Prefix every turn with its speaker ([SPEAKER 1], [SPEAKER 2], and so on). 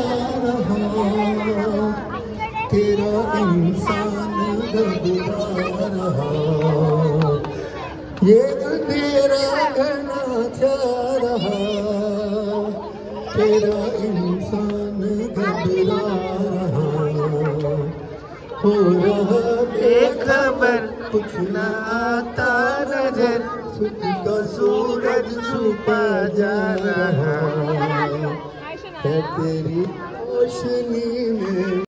[SPEAKER 1] रहा, तेरा इंसान घबरा रहा, ये अंधेरा घना छा रहा, तेरा इंसान घबरा रहा, हो रहा बेखबर कुछ न आता नजर, तो सूरज छुपा जा रहा है तेरी रोशनी में।